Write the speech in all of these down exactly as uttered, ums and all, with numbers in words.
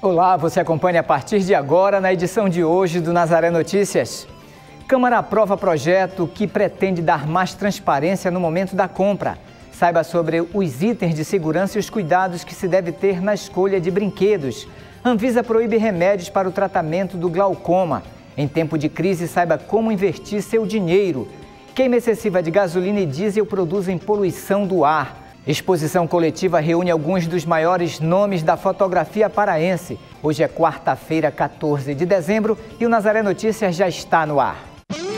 Olá, você acompanha a partir de agora na edição de hoje do Nazaré Notícias. Câmara aprova projeto que pretende dar mais transparência no momento da compra. Saiba sobre os itens de segurança e os cuidados que se deve ter na escolha de brinquedos. Anvisa proíbe remédios para o tratamento do glaucoma. Em tempo de crise, saiba como investir seu dinheiro. Queima excessiva de gasolina e diesel produzem poluição do ar. Exposição coletiva reúne alguns dos maiores nomes da fotografia paraense. Hoje é quarta-feira, quatorze de dezembro, e o Nazaré Notícias já está no ar.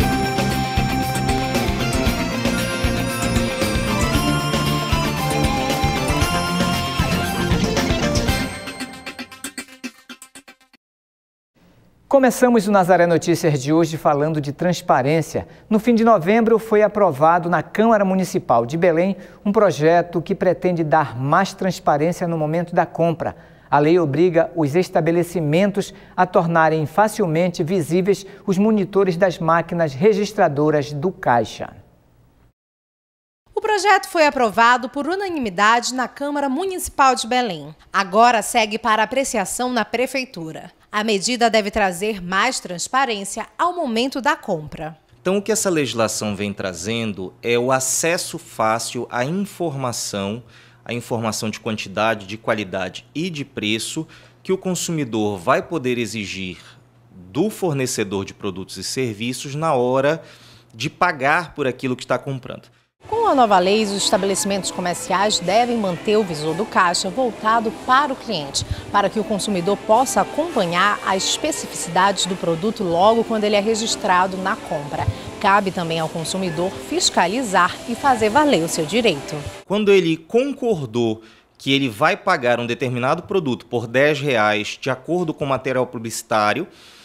Começamos o Nazaré Notícias de hoje falando de transparência. No fim de novembro foi aprovado na Câmara Municipal de Belém um projeto que pretende dar mais transparência no momento da compra. A lei obriga os estabelecimentos a tornarem facilmente visíveis os monitores das máquinas registradoras do Caixa. O projeto foi aprovado por unanimidade na Câmara Municipal de Belém. Agora segue para apreciação na Prefeitura. A medida deve trazer mais transparência ao momento da compra. Então, o que essa legislação vem trazendo é o acesso fácil à informação, a informação de quantidade, de qualidade e de preço que o consumidor vai poder exigir do fornecedor de produtos e serviços na hora de pagar por aquilo que está comprando. Com a nova lei, os estabelecimentos comerciais devem manter o visor do caixa voltado para o cliente, para que o consumidor possa acompanhar as especificidades do produto logo quando ele é registrado na compra. Cabe também ao consumidor fiscalizar e fazer valer o seu direito. Quando ele concordou que ele vai pagar um determinado produto por dez reais de acordo com o material publicitário,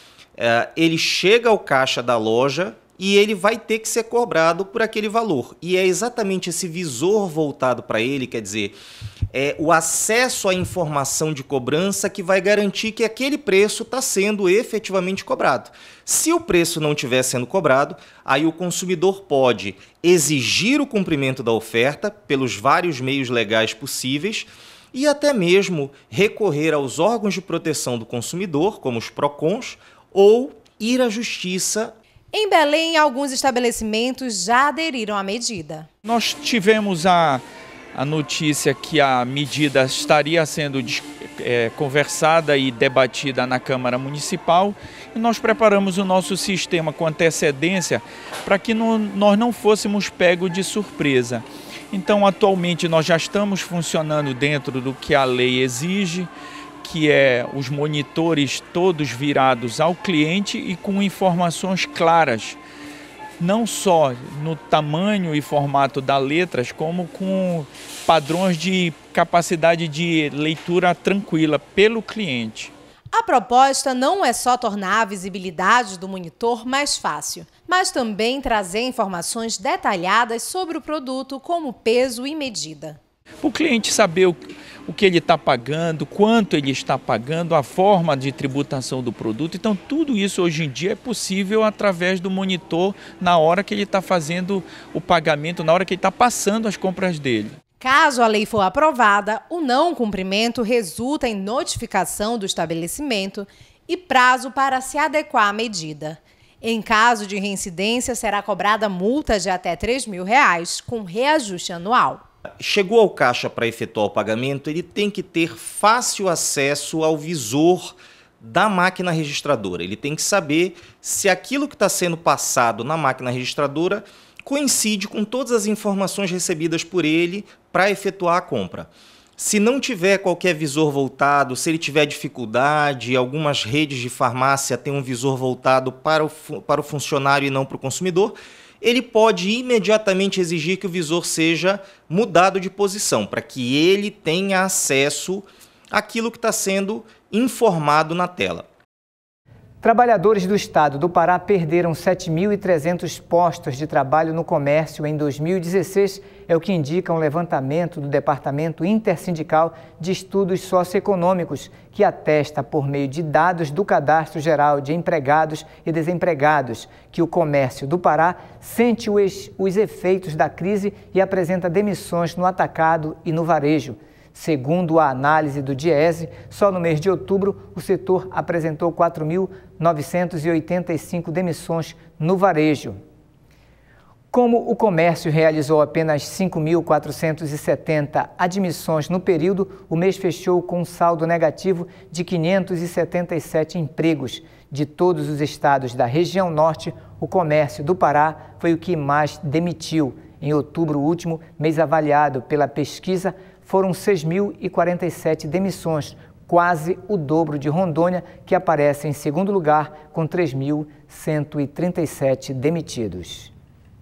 ele chega ao caixa da loja e ele vai ter que ser cobrado por aquele valor. E é exatamente esse visor voltado para ele, quer dizer, é o acesso à informação de cobrança que vai garantir que aquele preço está sendo efetivamente cobrado. Se o preço não estiver sendo cobrado, aí o consumidor pode exigir o cumprimento da oferta pelos vários meios legais possíveis e até mesmo recorrer aos órgãos de proteção do consumidor, como os PROCONs, ou ir à justiça. Em Belém, alguns estabelecimentos já aderiram à medida. Nós tivemos a, a notícia que a medida estaria sendo é, conversada e debatida na Câmara Municipal e nós preparamos o nosso sistema com antecedência para que não, nós não fôssemos pegos de surpresa. Então, atualmente, nós já estamos funcionando dentro do que a lei exige, que é os monitores todos virados ao cliente e com informações claras, não só no tamanho e formato das letras, como com padrões de capacidade de leitura tranquila pelo cliente. A proposta não é só tornar a visibilidade do monitor mais fácil, mas também trazer informações detalhadas sobre o produto, como peso e medida. O cliente saber o, o que ele está pagando, quanto ele está pagando, a forma de tributação do produto. Então, tudo isso hoje em dia é possível através do monitor na hora que ele está fazendo o pagamento, na hora que ele está passando as compras dele. Caso a lei for aprovada, o não cumprimento resulta em notificação do estabelecimento e prazo para se adequar à medida. Em caso de reincidência, será cobrada multa de até três mil reais, com reajuste anual. Chegou ao caixa para efetuar o pagamento, ele tem que ter fácil acesso ao visor da máquina registradora. Ele tem que saber se aquilo que está sendo passado na máquina registradora coincide com todas as informações recebidas por ele para efetuar a compra. Se não tiver qualquer visor voltado, se ele tiver dificuldade, algumas redes de farmácia têm um visor voltado para o, para o funcionário e não para o consumidor, ele pode imediatamente exigir que o visor seja mudado de posição, para que ele tenha acesso àquilo que está sendo informado na tela. Trabalhadores do estado do Pará perderam sete mil e trezentos postos de trabalho no comércio em dois mil e dezesseis, é o que indica um levantamento do Departamento Intersindical de Estudos Socioeconômicos, que atesta por meio de dados do Cadastro Geral de Empregados e Desempregados, que o comércio do Pará sente os, os efeitos da crise e apresenta demissões no atacado e no varejo. Segundo a análise do Diese, só no mês de outubro o setor apresentou quatro mil novecentas e oitenta e cinco demissões no varejo. Como o comércio realizou apenas cinco mil quatrocentas e setenta admissões no período, o mês fechou com um saldo negativo de quinhentos e setenta e sete empregos. De todos os estados da região norte, o comércio do Pará foi o que mais demitiu. Em outubro último, mês avaliado pela pesquisa, foram seis mil e quarenta e sete demissões, quase o dobro de Rondônia, que aparece em segundo lugar, com três mil cento e trinta e sete demitidos.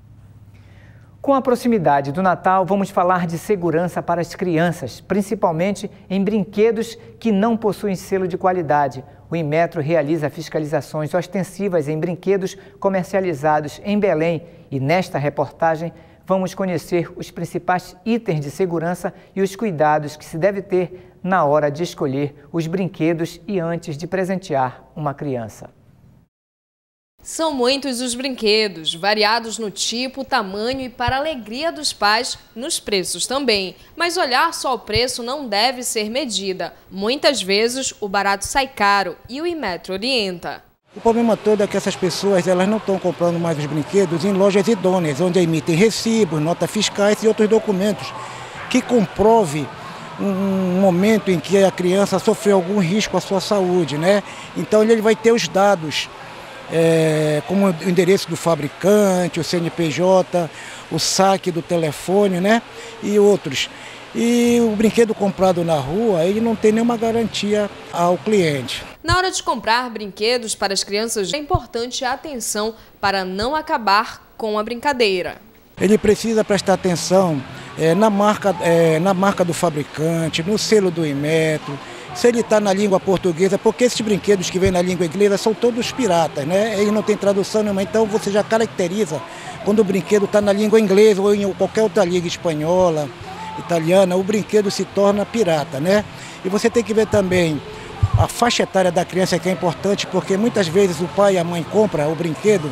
Com a proximidade do Natal, vamos falar de segurança para as crianças, principalmente em brinquedos que não possuem selo de qualidade. O Inmetro realiza fiscalizações ostensivas em brinquedos comercializados em Belém e nesta reportagem vamos conhecer os principais itens de segurança e os cuidados que se deve ter na hora de escolher os brinquedos e antes de presentear uma criança. São muitos os brinquedos, variados no tipo, tamanho e para a alegria dos pais, nos preços também. Mas olhar só o preço não deve ser medida. Muitas vezes o barato sai caro e o Inmetro orienta. O problema todo é que essas pessoas elas não estão comprando mais os brinquedos em lojas idôneas, onde emitem recibos, notas fiscais e outros documentos que comprove um momento em que a criança sofreu algum risco à sua saúde, né? Então ele vai ter os dados, É, como o endereço do fabricante, o C N P J, o saque do telefone, né? E outros. E o brinquedo comprado na rua, ele não tem nenhuma garantia ao cliente. Na hora de comprar brinquedos para as crianças, é importante a atenção para não acabar com a brincadeira. Ele precisa prestar atenção é, na, marca, é, na marca do fabricante, no selo do Inmetro, se ele está na língua portuguesa, porque esses brinquedos que vêm na língua inglesa são todos piratas, né? Ele não tem tradução nenhuma, então você já caracteriza quando o brinquedo está na língua inglesa ou em qualquer outra língua espanhola, italiana, o brinquedo se torna pirata, né? E você tem que ver também a faixa etária da criança, que é importante, porque muitas vezes o pai e a mãe compram o brinquedo,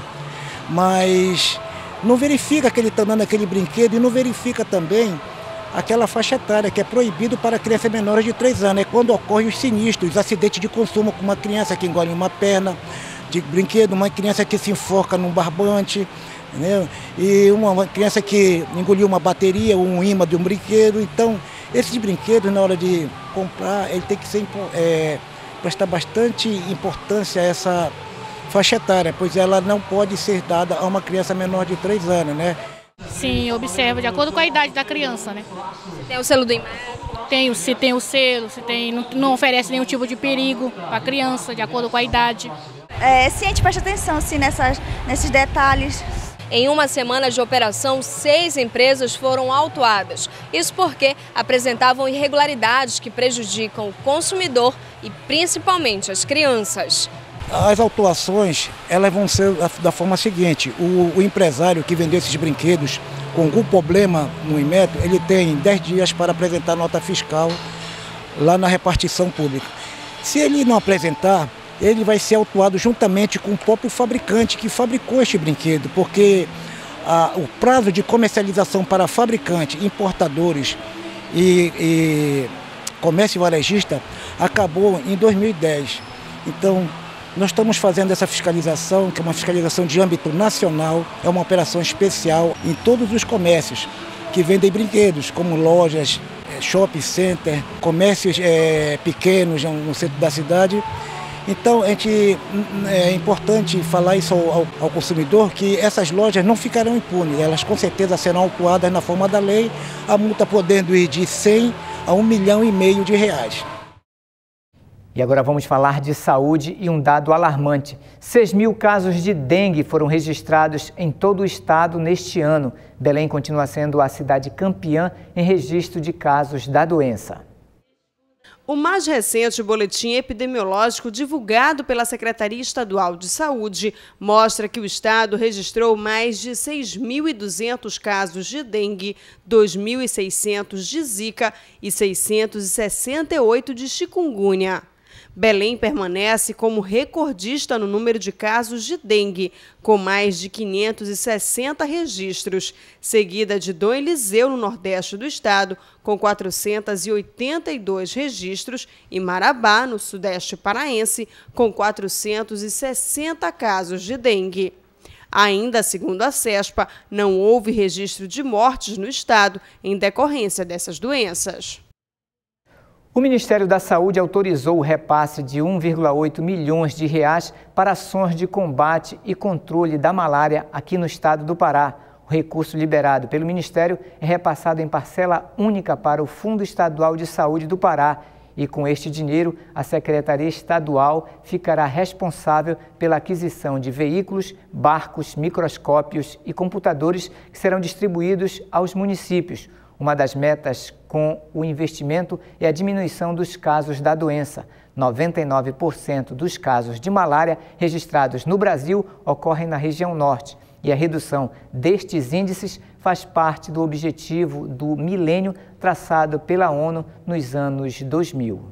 mas não verifica que ele está dando aquele brinquedo e não verifica também aquela faixa etária que é proibido para crianças menores de três anos. É quando ocorrem os sinistros, os acidentes de consumo, com uma criança que engole uma perna de brinquedo, uma criança que se enforca num barbante, entendeu? E uma criança que engoliu uma bateria ou um imã de um brinquedo. Então, esses brinquedos, na hora de comprar, ele tem que ser, é, prestar bastante importância a essa faixa etária, pois ela não pode ser dada a uma criança menor de três anos, né? Sim, observa de acordo com a idade da criança, né? Tem o selo do Inmetro? Tem, se tem o selo, se tem, não, não oferece nenhum tipo de perigo para a criança, de acordo com a idade. É, sim, a gente presta atenção assim, nessas, nesses detalhes. Em uma semana de operação, seis empresas foram autuadas. Isso porque apresentavam irregularidades que prejudicam o consumidor e principalmente as crianças. As autuações, elas vão ser da forma seguinte: o, o empresário que vendeu esses brinquedos com algum problema no Inmetro, ele tem dez dias para apresentar nota fiscal lá na repartição pública. Se ele não apresentar, ele vai ser autuado juntamente com o próprio fabricante que fabricou este brinquedo, porque a, o prazo de comercialização para fabricante, importadores e, e comércio varejista acabou em dois mil e dez. Então, nós estamos fazendo essa fiscalização, que é uma fiscalização de âmbito nacional, é uma operação especial em todos os comércios que vendem brinquedos, como lojas, shopping center, comércios é, pequenos no centro da cidade. Então, a gente, é importante falar isso ao, ao consumidor, que essas lojas não ficarão impunes, elas com certeza serão autuadas na forma da lei, a multa podendo ir de cem a um milhão e meio de reais. E agora vamos falar de saúde e um dado alarmante. seis mil casos de dengue foram registrados em todo o estado neste ano. Belém continua sendo a cidade campeã em registro de casos da doença. O mais recente boletim epidemiológico divulgado pela Secretaria Estadual de Saúde mostra que o estado registrou mais de seis mil e duzentos casos de dengue, dois mil e seiscentos de zika e seiscentos e sessenta e oito de chikungunya. Belém permanece como recordista no número de casos de dengue, com mais de quinhentos e sessenta registros, seguida de Dom Eliseu, no nordeste do estado, com quatrocentos e oitenta e dois registros, e Marabá, no sudeste paraense, com quatrocentos e sessenta casos de dengue. Ainda segundo a CESPA, não houve registro de mortes no estado em decorrência dessas doenças. O Ministério da Saúde autorizou o repasse de um vírgula oito milhões de reais para ações de combate e controle da malária aqui no estado do Pará. O recurso liberado pelo Ministério é repassado em parcela única para o Fundo Estadual de Saúde do Pará. E com este dinheiro, a Secretaria Estadual ficará responsável pela aquisição de veículos, barcos, microscópios e computadores que serão distribuídos aos municípios. Uma das metas com o investimento é a diminuição dos casos da doença. noventa e nove por cento dos casos de malária registrados no Brasil ocorrem na região norte. E a redução destes índices faz parte do objetivo do milênio traçado pela ONU nos anos dois mil.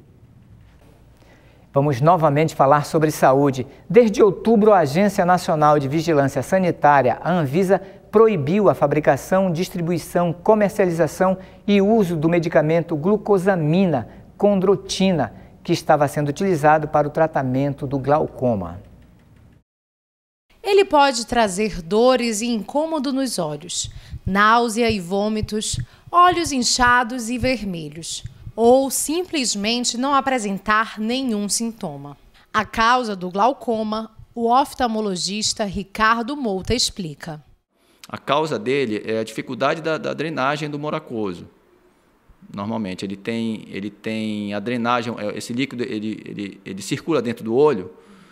Vamos novamente falar sobre saúde. Desde outubro, a Agência Nacional de Vigilância Sanitária, a Anvisa, proibiu a fabricação, distribuição, comercialização e uso do medicamento glucosamina, condrotina, que estava sendo utilizado para o tratamento do glaucoma. Ele pode trazer dores e incômodo nos olhos, náusea e vômitos, olhos inchados e vermelhos, ou simplesmente não apresentar nenhum sintoma. A causa do glaucoma, o oftalmologista Ricardo Mouta explica. A causa dele é a dificuldade da, da drenagem do humor aquoso. Normalmente, ele tem, ele tem a drenagem, esse líquido ele, ele, ele circula dentro do olho,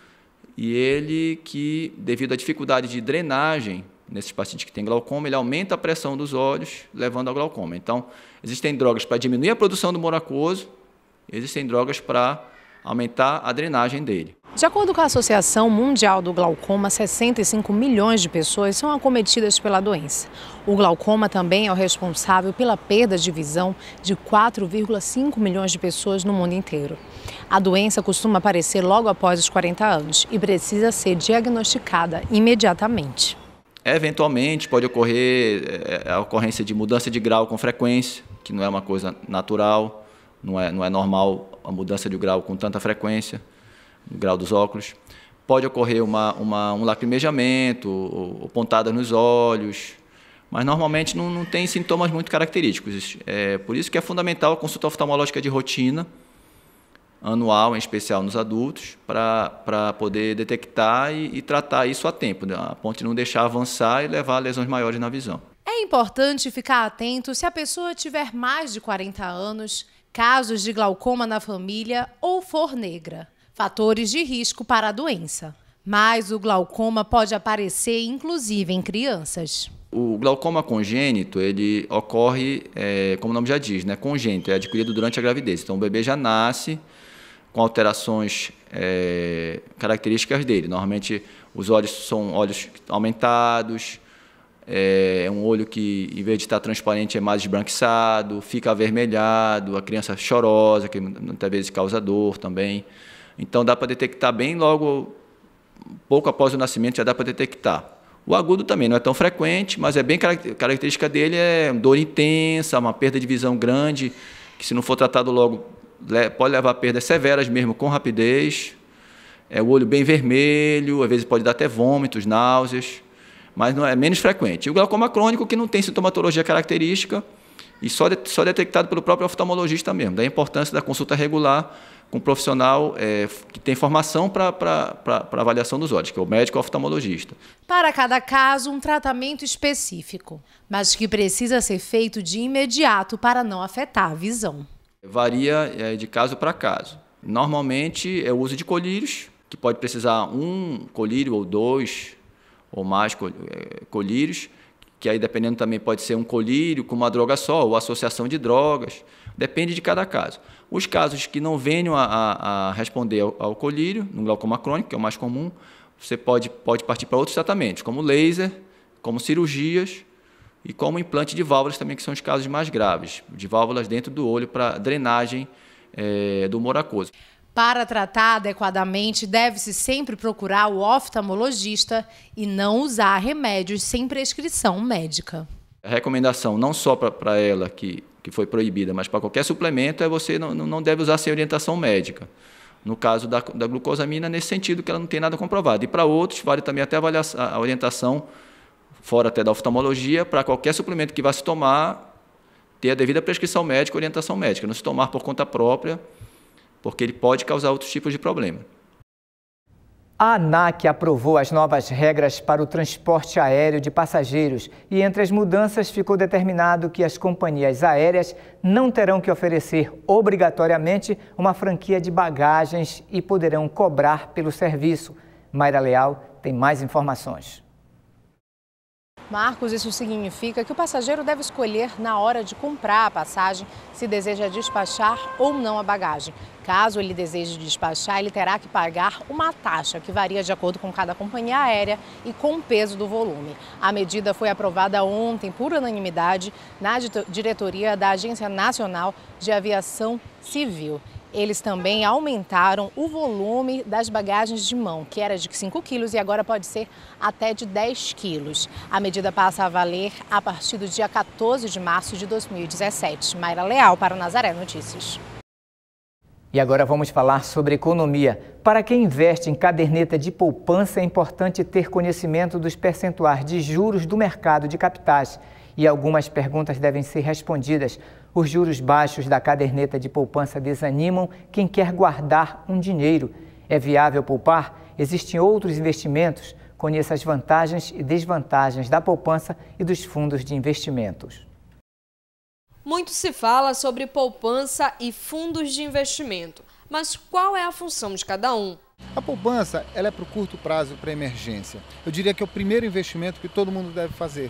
e ele que, devido à dificuldade de drenagem nesses pacientes que têm glaucoma, ele aumenta a pressão dos olhos, levando ao glaucoma. Então, existem drogas para diminuir a produção do humor aquoso, existem drogas para aumentar a drenagem dele. De acordo com a Associação Mundial do Glaucoma, sessenta e cinco milhões de pessoas são acometidas pela doença. O glaucoma também é o responsável pela perda de visão de quatro vírgula cinco milhões de pessoas no mundo inteiro. A doença costuma aparecer logo após os quarenta anos e precisa ser diagnosticada imediatamente. Eventualmente pode ocorrer a ocorrência de mudança de grau com frequência, que não é uma coisa natural, não é, não é normal a mudança de grau com tanta frequência. No grau dos óculos. Pode ocorrer uma, uma, um lacrimejamento, ou, ou pontada nos olhos, mas normalmente não, não tem sintomas muito característicos. É por isso que é fundamental a consulta oftalmológica de rotina, anual, em especial nos adultos, para poder detectar e, e tratar isso a tempo, né? A ponto de não deixar avançar e levar a lesões maiores na visão. É importante ficar atento se a pessoa tiver mais de quarenta anos, casos de glaucoma na família ou for negra. Fatores de risco para a doença. Mas o glaucoma pode aparecer, inclusive, em crianças. O glaucoma congênito, ele ocorre, é, como o nome já diz, né, congênito, é adquirido durante a gravidez. Então, o bebê já nasce com alterações é, características dele. Normalmente, os olhos são olhos aumentados, é um olho que, em vez de estar transparente, é mais esbranquiçado, fica avermelhado, a criança chorosa, que muitas vezes causa dor também. Então, dá para detectar bem logo, pouco após o nascimento, já dá para detectar. O agudo também não é tão frequente, mas é bem característica dele, é dor intensa, uma perda de visão grande, que se não for tratado logo, pode levar a perdas severas mesmo, com rapidez. É o olho bem vermelho, às vezes pode dar até vômitos, náuseas, mas não é menos frequente. E o glaucoma crônico, que não tem sintomatologia característica, e só, de, só detectado pelo próprio oftalmologista mesmo. Da importância da consulta regular com um profissional é, que tem formação para a avaliação dos olhos, que é o médico oftalmologista. Para cada caso, um tratamento específico, mas que precisa ser feito de imediato para não afetar a visão. Varia é, de caso para caso. Normalmente é o uso de colírios, que pode precisar um colírio ou dois ou mais colírios, que aí dependendo também pode ser um colírio com uma droga só ou associação de drogas, depende de cada caso. Os casos que não venham a, a, a responder ao, ao colírio, no glaucoma crônico, que é o mais comum, você pode, pode partir para outros tratamentos, como laser, como cirurgias e como implante de válvulas também, que são os casos mais graves, de válvulas dentro do olho para drenagem é, do humor aquoso. Para tratar adequadamente, deve-se sempre procurar o oftalmologista e não usar remédios sem prescrição médica. A recomendação não só para ela, que, que foi proibida, mas para qualquer suplemento, é você não, não deve usar sem orientação médica. No caso da, da glucosamina, nesse sentido que ela não tem nada comprovado. E para outros, vale também até avaliar a orientação, fora até da oftalmologia, para qualquer suplemento que vá se tomar, ter a devida prescrição médica e orientação médica. Não se tomar por conta própria, porque ele pode causar outros tipos de problema. A ANAC aprovou as novas regras para o transporte aéreo de passageiros e entre as mudanças ficou determinado que as companhias aéreas não terão que oferecer obrigatoriamente uma franquia de bagagens e poderão cobrar pelo serviço. Mayra Leal tem mais informações. Marcos, isso significa que o passageiro deve escolher na hora de comprar a passagem se deseja despachar ou não a bagagem. Caso ele deseje despachar, ele terá que pagar uma taxa que varia de acordo com cada companhia aérea e com o peso do volume. A medida foi aprovada ontem por unanimidade na diretoria da Agência Nacional de Aviação Civil. Eles também aumentaram o volume das bagagens de mão, que era de cinco quilos e agora pode ser até de dez quilos. A medida passa a valer a partir do dia quatorze de março de dois mil e dezessete. Mayra Leal para Nazaré Notícias. E agora vamos falar sobre economia. Para quem investe em caderneta de poupança, é importante ter conhecimento dos percentuais de juros do mercado de capitais. E algumas perguntas devem ser respondidas. Os juros baixos da caderneta de poupança desanimam quem quer guardar um dinheiro. É viável poupar? Existem outros investimentos? Conheça as vantagens e desvantagens da poupança e dos fundos de investimentos. Muito se fala sobre poupança e fundos de investimento, mas qual é a função de cada um? A poupança ela é para o curto prazo, para emergência. Eu diria que é o primeiro investimento que todo mundo deve fazer.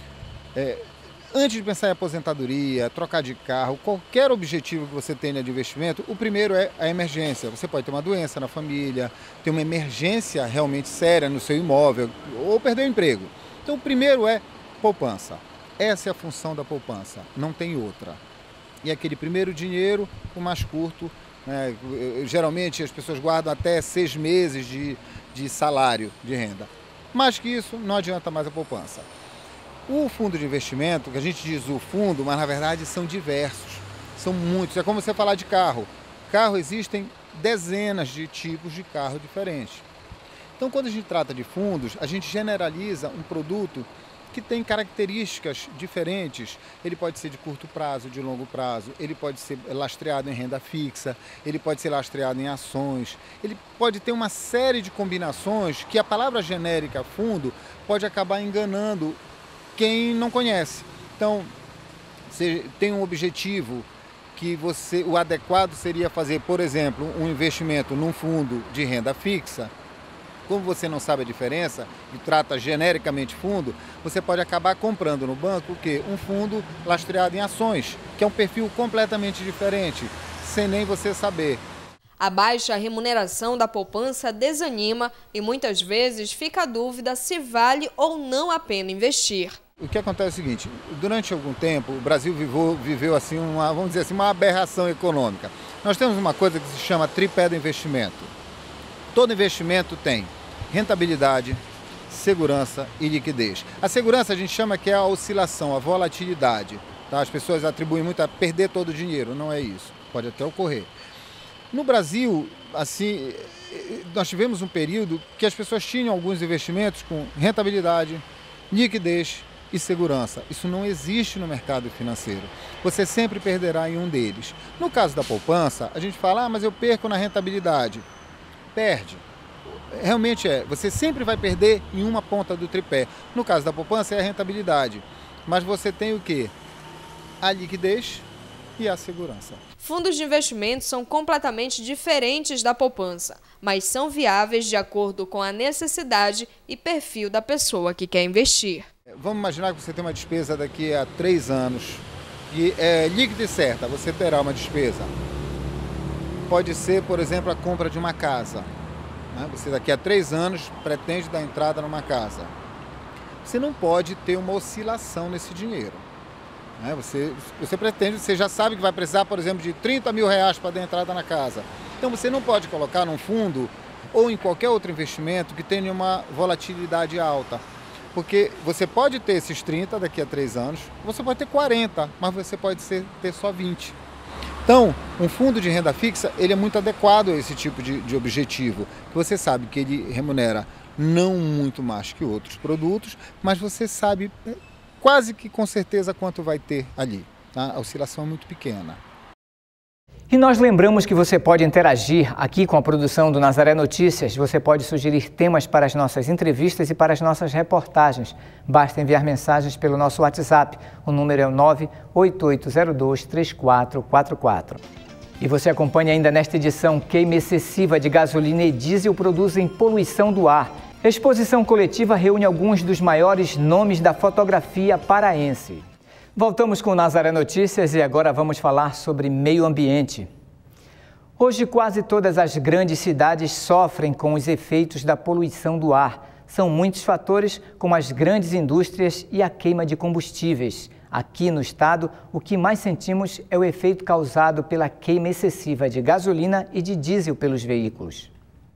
É, antes de pensar em aposentadoria, trocar de carro, qualquer objetivo que você tenha de investimento, o primeiro é a emergência. Você pode ter uma doença na família, ter uma emergência realmente séria no seu imóvel ou perder o emprego. Então o primeiro é poupança. Essa é a função da poupança, não tem outra. E aquele primeiro dinheiro, o mais curto, né? Geralmente as pessoas guardam até seis meses de, de salário de renda. Mais que isso, não adianta mais a poupança. O fundo de investimento, que a gente diz o fundo, mas na verdade são diversos, são muitos. É como você falar de carro. Carro, existem dezenas de tipos de carro diferentes. Então, quando a gente trata de fundos, a gente generaliza um produto que tem características diferentes. Ele pode ser de curto prazo, de longo prazo, ele pode ser lastreado em renda fixa, ele pode ser lastreado em ações, ele pode ter uma série de combinações que a palavra genérica fundo pode acabar enganando quem não conhece. Então, você tem um objetivo que você, o adequado seria fazer, por exemplo, um investimento num fundo de renda fixa. Como você não sabe a diferença e trata genericamente fundo, você pode acabar comprando no banco o quê? Um fundo lastreado em ações, que é um perfil completamente diferente, sem nem você saber. A baixa remuneração da poupança desanima e muitas vezes fica a dúvida se vale ou não a pena investir. O que acontece é o seguinte, durante algum tempo o Brasil viveu, viveu assim uma, vamos dizer assim, uma aberração econômica. Nós temos uma coisa que se chama tripé do investimento. Todo investimento tem rentabilidade, segurança e liquidez. A segurança a gente chama que é a oscilação, a volatilidade. Tá? As pessoas atribuem muito a perder todo o dinheiro, não é isso, pode até ocorrer. No Brasil, assim, nós tivemos um período que as pessoas tinham alguns investimentos com rentabilidade, liquidez e segurança. Isso não existe no mercado financeiro. Você sempre perderá em um deles. No caso da poupança, a gente fala, ah, mas eu perco na rentabilidade. Perde. Realmente é, você sempre vai perder em uma ponta do tripé. No caso da poupança é a rentabilidade, mas você tem o quê? A liquidez e a segurança. Fundos de investimentos são completamente diferentes da poupança, mas são viáveis de acordo com a necessidade e perfil da pessoa que quer investir. Vamos imaginar que você tem uma despesa daqui a três anos e é líquida e certa, você terá uma despesa. Pode ser, por exemplo, a compra de uma casa. Você daqui a três anos pretende dar entrada numa casa. Você não pode ter uma oscilação nesse dinheiro. Você, você pretende, você já sabe que vai precisar, por exemplo, de trinta mil reais para dar entrada na casa. Então você não pode colocar num fundo ou em qualquer outro investimento que tenha uma volatilidade alta. Porque você pode ter esses trinta daqui a três anos, você pode ter quarenta, mas você pode ser, ter só vinte. Então, um fundo de renda fixa, ele é muito adequado a esse tipo de, de objetivo, que você sabe que ele remunera não muito mais que outros produtos, mas você sabe quase que com certeza quanto vai ter ali. Tá? A oscilação é muito pequena. E nós lembramos que você pode interagir aqui com a produção do Nazaré Notícias. Você pode sugerir temas para as nossas entrevistas e para as nossas reportagens. Basta enviar mensagens pelo nosso WhatsApp. O número é o nove oito oito zero dois três quatro quatro quatro. E você acompanha ainda nesta edição: queima excessiva de gasolina e diesel produzem poluição do ar. A exposição coletiva reúne alguns dos maiores nomes da fotografia paraense. Voltamos com o Nazaré Notícias e agora vamos falar sobre meio ambiente. Hoje, quase todas as grandes cidades sofrem com os efeitos da poluição do ar. São muitos fatores, como as grandes indústrias e a queima de combustíveis. Aqui no estado, o que mais sentimos é o efeito causado pela queima excessiva de gasolina e de diesel pelos veículos.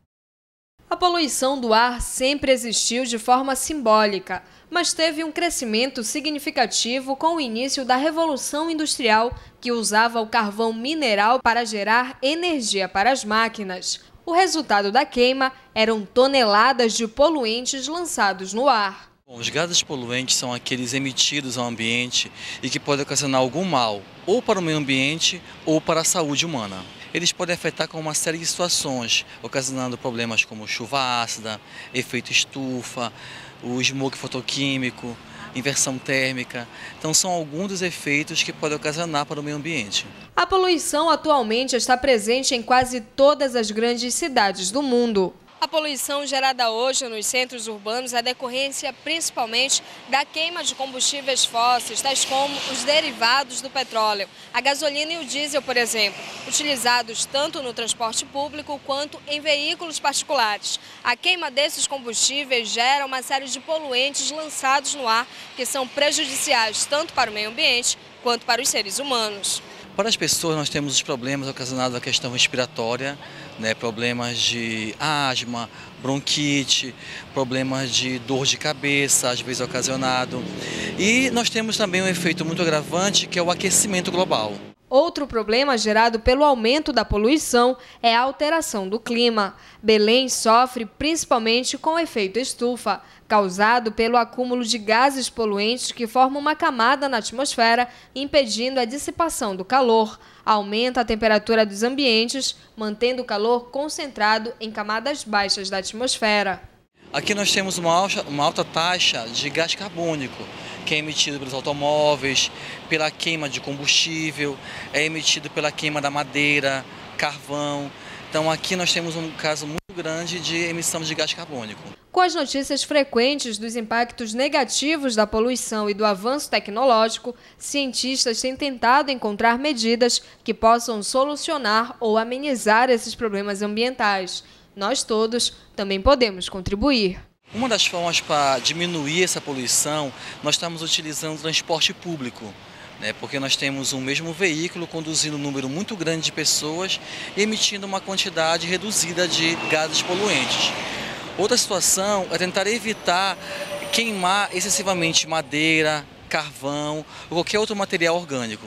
A poluição do ar sempre existiu de forma simbólica, mas teve um crescimento significativo com o início da Revolução Industrial, que usava o carvão mineral para gerar energia para as máquinas. O resultado da queima eram toneladas de poluentes lançados no ar. Bom, os gases poluentes são aqueles emitidos ao ambiente e que podem ocasionar algum mal, ou para o meio ambiente ou para a saúde humana. Eles podem afetar com uma série de situações, ocasionando problemas como chuva ácida, efeito estufa, o smog fotoquímico, inversão térmica. Então são alguns dos efeitos que podem ocasionar para o meio ambiente. A poluição atualmente está presente em quase todas as grandes cidades do mundo. A poluição gerada hoje nos centros urbanos é decorrência principalmente da queima de combustíveis fósseis, tais como os derivados do petróleo, a gasolina e o diesel, por exemplo, utilizados tanto no transporte público quanto em veículos particulares. A queima desses combustíveis gera uma série de poluentes lançados no ar que são prejudiciais tanto para o meio ambiente quanto para os seres humanos. Para as pessoas, nós temos os problemas ocasionados da questão respiratória, né, problemas de asma, bronquite, problemas de dor de cabeça, às vezes ocasionado. E nós temos também um efeito muito agravante, que é o aquecimento global. Outro problema gerado pelo aumento da poluição é a alteração do clima. Belém sofre principalmente com o efeito estufa, causado pelo acúmulo de gases poluentes que formam uma camada na atmosfera, impedindo a dissipação do calor. Aumenta a temperatura dos ambientes, mantendo o calor concentrado em camadas baixas da atmosfera. Aqui nós temos uma alta, uma alta taxa de gás carbônico, que é emitido pelos automóveis, pela queima de combustível, é emitido pela queima da madeira, carvão. Então aqui nós temos um caso muito grande de emissão de gás carbônico. Com as notícias frequentes dos impactos negativos da poluição e do avanço tecnológico, cientistas têm tentado encontrar medidas que possam solucionar ou amenizar esses problemas ambientais. Nós todos também podemos contribuir. Uma das formas para diminuir essa poluição, nós estamos utilizando o transporte público, né? Porque nós temos um mesmo veículo conduzindo um número muito grande de pessoas e emitindo uma quantidade reduzida de gases poluentes. Outra situação é tentar evitar queimar excessivamente madeira, carvão ou qualquer outro material orgânico.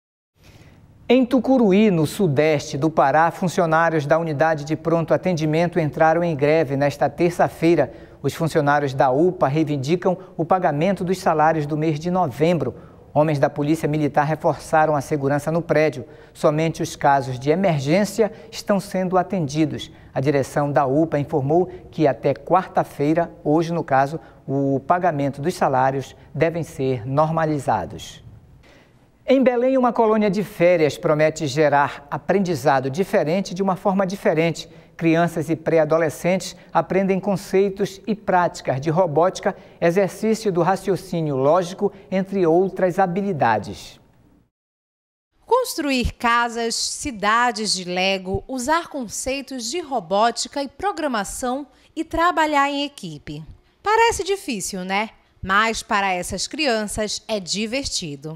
Em Tucuruí, no sudeste do Pará, funcionários da unidade de pronto atendimento entraram em greve nesta terça-feira. Os funcionários da U P A reivindicam o pagamento dos salários do mês de novembro. Homens da Polícia Militar reforçaram a segurança no prédio. Somente os casos de emergência estão sendo atendidos. A direção da U P A informou que até quarta-feira, hoje no caso, o pagamento dos salários devem ser normalizados. Em Belém, uma colônia de férias promete gerar aprendizado diferente de uma forma diferente. Crianças e pré-adolescentes aprendem conceitos e práticas de robótica, exercício do raciocínio lógico, entre outras habilidades. Construir casas, cidades de Lego, usar conceitos de robótica e programação e trabalhar em equipe. Parece difícil, né? Mas para essas crianças é divertido.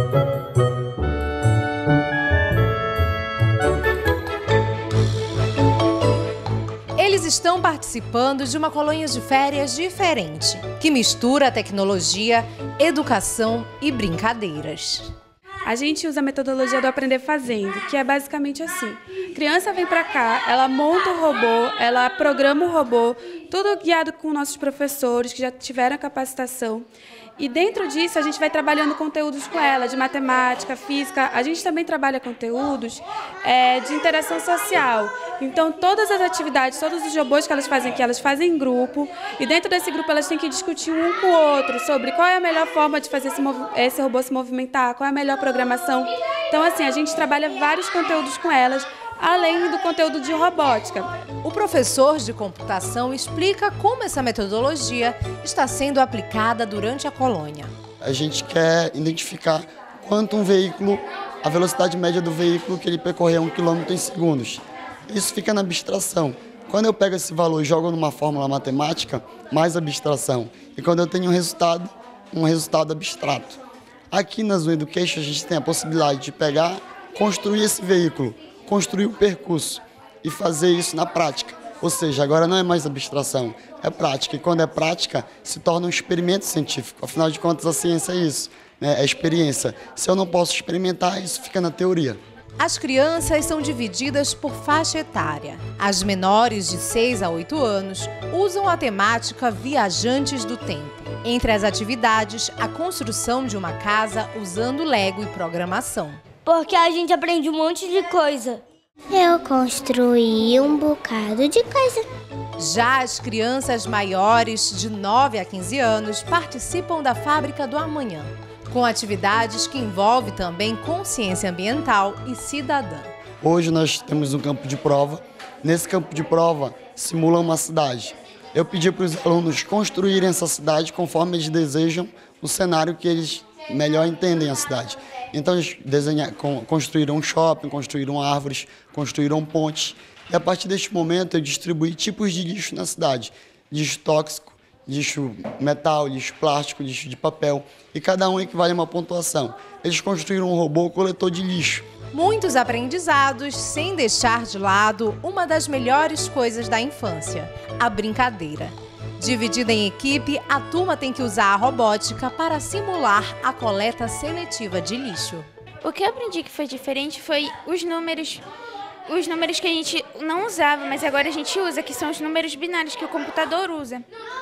Eles estão participando de uma colônia de férias diferente, que mistura tecnologia, educação e brincadeiras. A gente usa a metodologia do aprender fazendo, que é basicamente assim. A criança vem para cá, ela monta o robô, ela programa o robô, tudo guiado com nossos professores que já tiveram a capacitação. E dentro disso a gente vai trabalhando conteúdos com ela, de matemática, física. A gente também trabalha conteúdos é, de interação social. Então todas as atividades, todos os robôs que elas fazem aqui, elas fazem em grupo. E dentro desse grupo elas têm que discutir um com o outro sobre qual é a melhor forma de fazer esse, esse robô se movimentar, qual é a melhor programação. Então assim, a gente trabalha vários conteúdos com elas, além do conteúdo de robótica. O professor de computação explica como essa metodologia está sendo aplicada durante a colônia. A gente quer identificar quanto um veículo, a velocidade média do veículo que ele percorrer um quilômetro em segundos. Isso fica na abstração. Quando eu pego esse valor e jogo numa fórmula matemática, mais abstração. E quando eu tenho um resultado, um resultado abstrato. Aqui na Zoom Education a gente tem a possibilidade de pegar, construir esse veículo, construir o percurso e fazer isso na prática. Ou seja, agora não é mais abstração, é prática. E quando é prática, se torna um experimento científico. Afinal de contas, a ciência é isso, né? É experiência. Se eu não posso experimentar, isso fica na teoria. As crianças são divididas por faixa etária. As menores de seis a oito anos usam a temática Viajantes do Tempo. Entre as atividades, a construção de uma casa usando Lego e programação. Porque a gente aprende um monte de coisa. Eu construí um bocado de coisa. Já as crianças maiores, de nove a quinze anos, participam da Fábrica do Amanhã, com atividades que envolvem também consciência ambiental e cidadã. Hoje nós temos um campo de prova. Nesse campo de prova, simula uma cidade. Eu pedi para os alunos construírem essa cidade conforme eles desejam, o cenário que eles melhor entendem a cidade. Então eles desenhar, construíram um shopping, construíram árvores, construíram pontes. E a partir deste momento eu distribuí tipos de lixo na cidade. Lixo tóxico, lixo metal, lixo plástico, lixo de papel. E cada um equivale a uma pontuação. Eles construíram um robô coletor de lixo. Muitos aprendizados sem deixar de lado uma das melhores coisas da infância, a brincadeira. Dividida em equipe, a turma tem que usar a robótica para simular a coleta seletiva de lixo. O que eu aprendi que foi diferente foi os números, os números que a gente não usava, mas agora a gente usa, que são os números binários que o computador usa.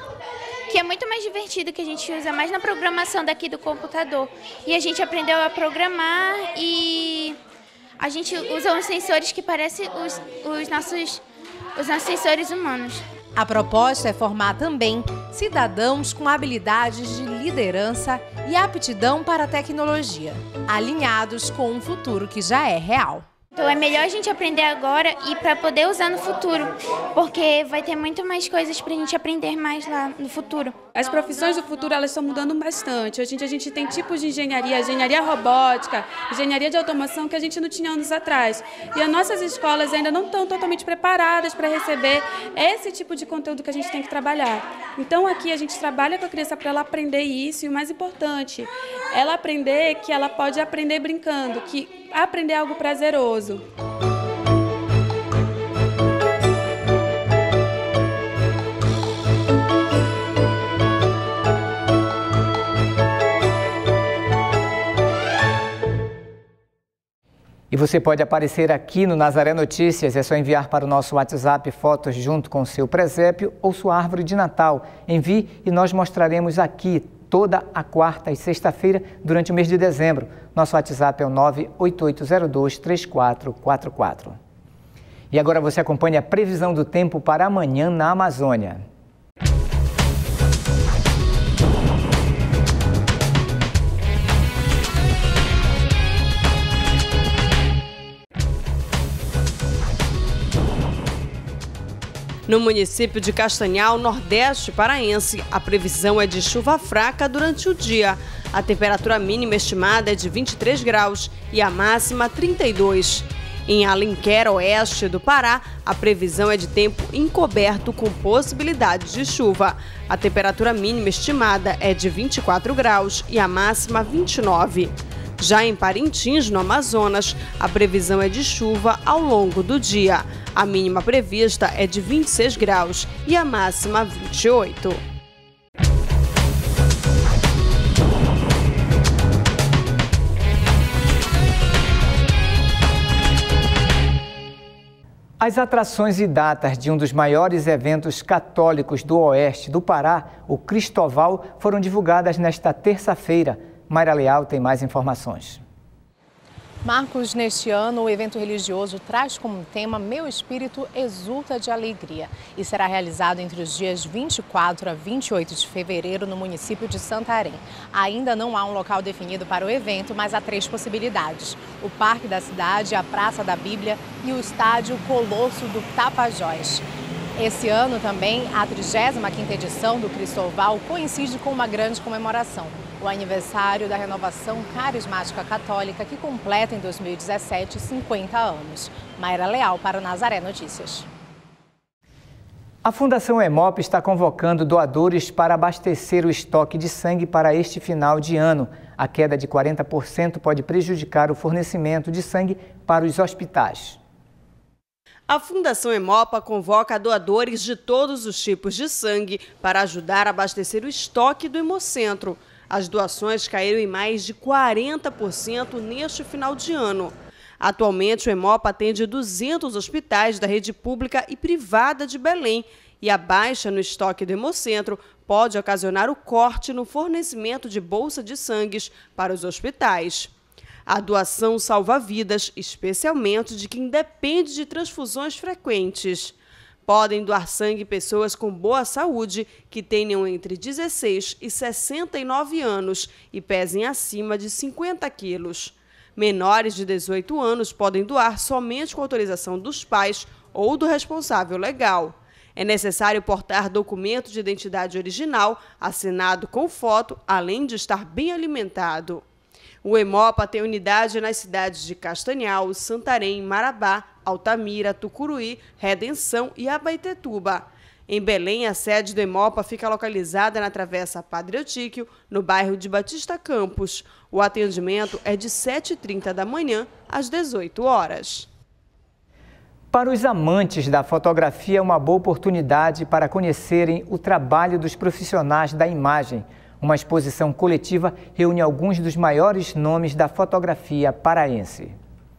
Que é muito mais divertido, que a gente usa mais na programação daqui do computador. E a gente aprendeu a programar e a gente usa uns sensores que parecem os, os, nossos, os nossos sensores humanos. A proposta é formar também cidadãos com habilidades de liderança e aptidão para a tecnologia, alinhados com um futuro que já é real. Então é melhor a gente aprender agora e para poder usar no futuro, porque vai ter muito mais coisas para a gente aprender mais lá no futuro. As profissões do futuro elas estão mudando bastante. Hoje em dia a gente tem tipos de engenharia, engenharia robótica, engenharia de automação que a gente não tinha anos atrás. E as nossas escolas ainda não estão totalmente preparadas para receber esse tipo de conteúdo que a gente tem que trabalhar. Então aqui a gente trabalha com a criança para ela aprender isso e o mais importante, ela aprender que ela pode aprender brincando, que aprender algo prazeroso. E você pode aparecer aqui no Nazaré Notícias, é só enviar para o nosso WhatsApp fotos junto com o seu presépio ou sua árvore de Natal. Envie e nós mostraremos aqui toda a quarta e sexta-feira durante o mês de dezembro. Nosso WhatsApp é o nove oito oito zero dois três quatro quatro quatro. E agora você acompanha a previsão do tempo para amanhã na Amazônia. No município de Castanhal, nordeste paraense, a previsão é de chuva fraca durante o dia. A temperatura mínima estimada é de vinte e três graus e a máxima trinta e dois. Em Alenquer, oeste do Pará, a previsão é de tempo encoberto com possibilidade de chuva. A temperatura mínima estimada é de vinte e quatro graus e a máxima vinte e nove. Já em Parintins, no Amazonas, a previsão é de chuva ao longo do dia. A mínima prevista é de vinte e seis graus e a máxima vinte e oito. As atrações e datas de um dos maiores eventos católicos do oeste do Pará, o Cristoval, foram divulgadas nesta terça-feira. Mayra Leal tem mais informações. Marcos, neste ano, o evento religioso traz como tema Meu Espírito Exulta de Alegria e será realizado entre os dias vinte e quatro a vinte e oito de fevereiro no município de Santarém. Ainda não há um local definido para o evento, mas há três possibilidades: o Parque da Cidade, a Praça da Bíblia e o Estádio Colosso do Tapajós. Esse ano também, a trigésima quinta edição do Cristoval coincide com uma grande comemoração, o aniversário da Renovação Carismática Católica, que completa em dois mil e dezessete cinquenta anos. Mayra Leal para o Nazaré Notícias. A Fundação Hemop está convocando doadores para abastecer o estoque de sangue para este final de ano. A queda de quarenta por cento pode prejudicar o fornecimento de sangue para os hospitais. A Fundação Hemopa convoca doadores de todos os tipos de sangue para ajudar a abastecer o estoque do Hemocentro. As doações caíram em mais de quarenta por cento neste final de ano. Atualmente, o Hemopa atende duzentos hospitais da rede pública e privada de Belém, e a baixa no estoque do Hemocentro pode ocasionar o corte no fornecimento de bolsa de sangues para os hospitais. A doação salva vidas, especialmente de quem depende de transfusões frequentes. Podem doar sangue pessoas com boa saúde, que tenham entre dezesseis e sessenta e nove anos e pesem acima de cinquenta quilos. Menores de dezoito anos podem doar somente com autorização dos pais ou do responsável legal. É necessário portar documento de identidade original, assinado com foto, além de estar bem alimentado. O Hemopa tem unidade nas cidades de Castanhal, Santarém, Marabá, Altamira, Tucuruí, Redenção e Abaetetuba. Em Belém, a sede do Hemopa fica localizada na Travessa Padre Eutíquio, no bairro de Batista Campos. O atendimento é de sete e trinta da manhã às dezoito horas. Para os amantes da fotografia, é uma boa oportunidade para conhecerem o trabalho dos profissionais da imagem. Uma exposição coletiva reúne alguns dos maiores nomes da fotografia paraense.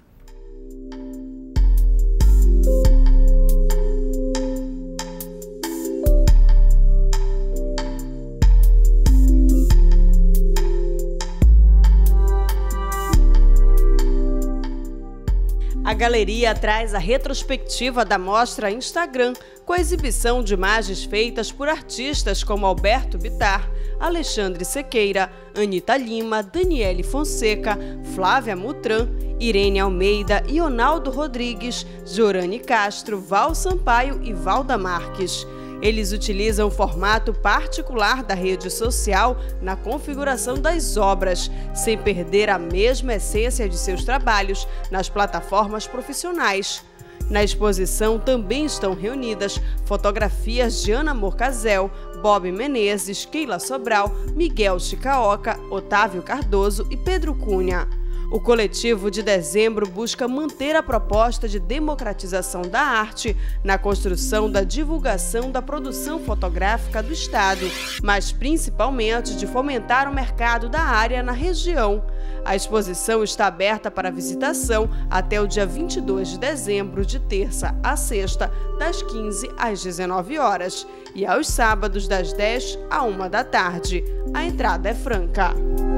A galeria traz a retrospectiva da mostra Instagram, com a exibição de imagens feitas por artistas como Alberto Bittar, Alexandre Sequeira, Anita Lima, Daniele Fonseca, Flávia Mutran, Irene Almeida, Ionaldo Rodrigues, Jorane Castro, Val Sampaio e Valda Marques. Eles utilizam o formato particular da rede social na configuração das obras, sem perder a mesma essência de seus trabalhos nas plataformas profissionais. Na exposição também estão reunidas fotografias de Ana Morcazel, Bob Menezes, Keila Sobral, Miguel Chicaoca, Otávio Cardoso e Pedro Cunha. O coletivo de dezembro busca manter a proposta de democratização da arte na construção da divulgação da produção fotográfica do Estado, mas principalmente de fomentar o mercado da área na região. A exposição está aberta para visitação até o dia vinte e dois de dezembro, de terça a sexta, das quinze às dezenove horas, e aos sábados, das dez à uma da tarde. A entrada é franca.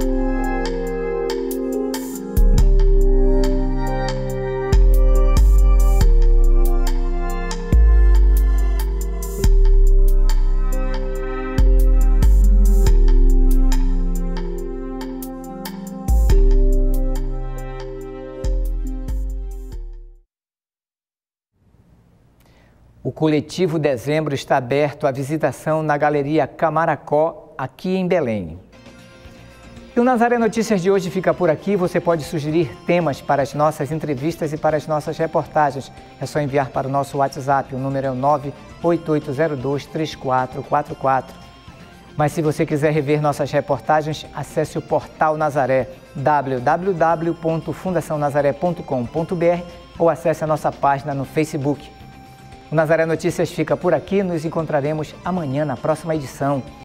O coletivo Dezembro está aberto à visitação na Galeria Camaracó, aqui em Belém. E o Nazaré Notícias de hoje fica por aqui. Você pode sugerir temas para as nossas entrevistas e para as nossas reportagens. É só enviar para o nosso WhatsApp. O número é o nove oito oito zero dois três quatro quatro quatro. Mas se você quiser rever nossas reportagens, acesse o portal Nazaré, w w w ponto fundação nazaré ponto com ponto b r, ou acesse a nossa página no Facebook. O Nazaré Notícias fica por aqui, nos encontraremos amanhã na próxima edição.